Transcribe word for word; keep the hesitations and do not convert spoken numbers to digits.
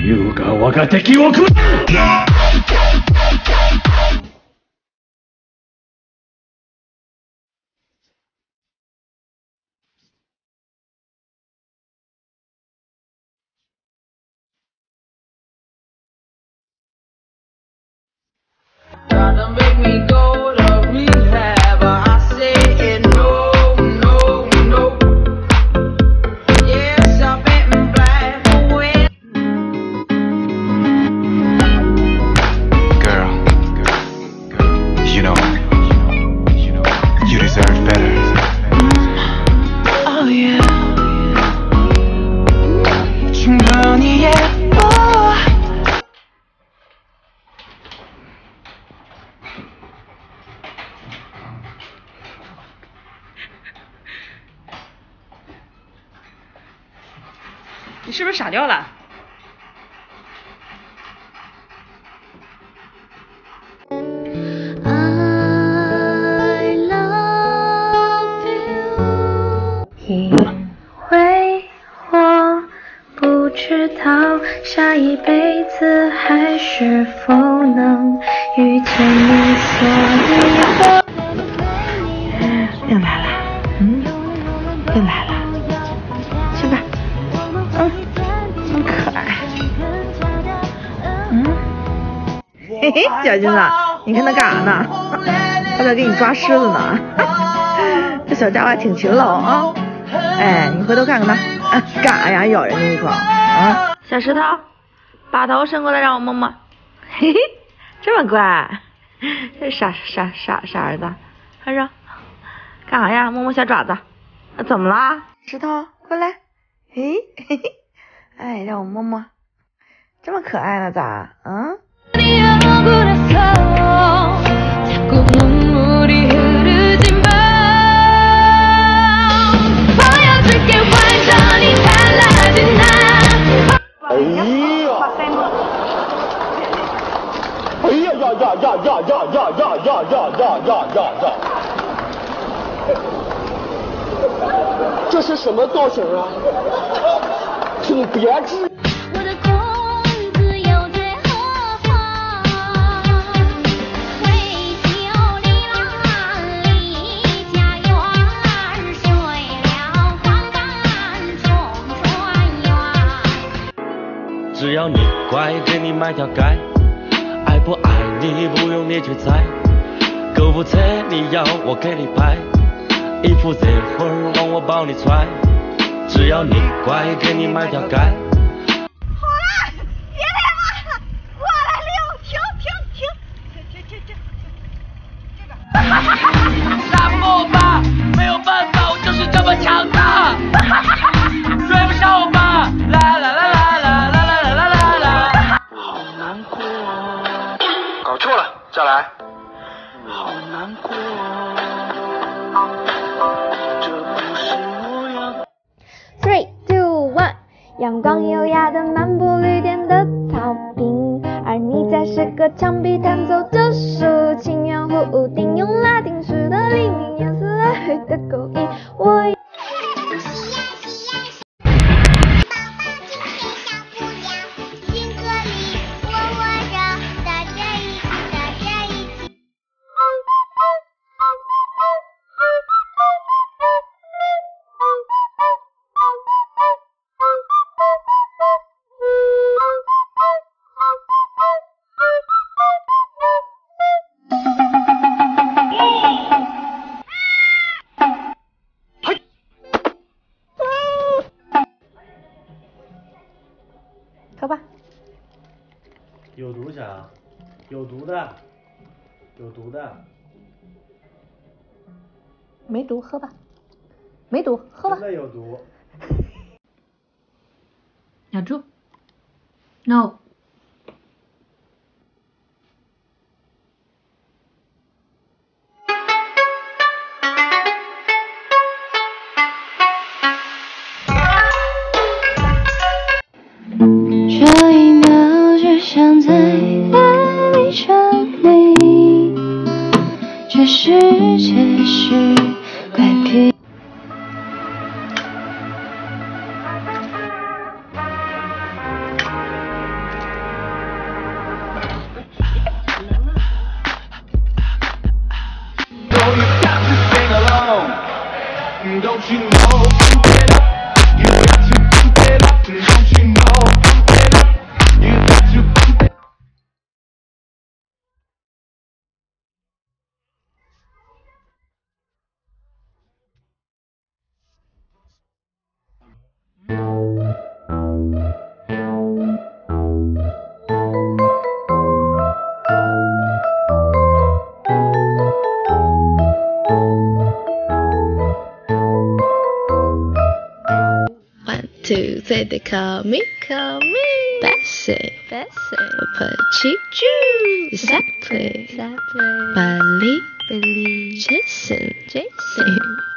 優が我が敵を食う。 你是不是傻掉了？ 因为我不知道下一辈子还是否能遇见你，所以我又来了，嗯，又来了，去吧，嗯，真可爱，嗯，嘿嘿，小金子，你看他干啥呢？他在给你抓虱子呢，这小家伙还挺勤劳啊。哎，你回头看看他，啊，干啥呀？咬人家一口啊！小石头，把头伸过来让我摸摸。嘿嘿，这么乖，这傻傻傻傻儿子，快说，干啥呀？摸摸小爪子。啊、怎么啦？石头，过来。嘿嘿嘿，哎，让我摸摸，这么可爱呢，咋？嗯？ 哎呀！哎呀呀呀呀呀呀呀呀呀呀呀呀呀呀！这是什么造型啊？挺别致。 我的公子又在何方？为救离郎离家园儿，睡了黄冈中船员。 只要你乖，给你买条街，爱不爱你不用你去猜，购物车你要我给你拍，衣服这会儿往我包里揣，只要你乖，给你买条街。好了，别来了，我来了，停停停，停停停停，这个。 打不过我吧，没有办法，我就是这么强大。追不上我吧，啦啦啦啦啦啦啦啦啦啦。好难过。 搞错了，再来。 好难过。这不是我要。 Three, two, one， 阳光优雅的漫步绿店的草坪，而你在是个墙壁弹奏着抒情，圆弧顶用拉丁式的黎明颜色来回的勾引我。喝吧。 有毒啥？有毒的，有毒的。 没毒，喝吧。没毒，喝吧。 真的有毒。 咬住。No。 这一秒只想在爱里沉溺，这世界是怪癖。 two, say they call me, call me Bessie, Bessie. Pachichu, Sapling, Sapling. Bali, Billy. Jason, Jason.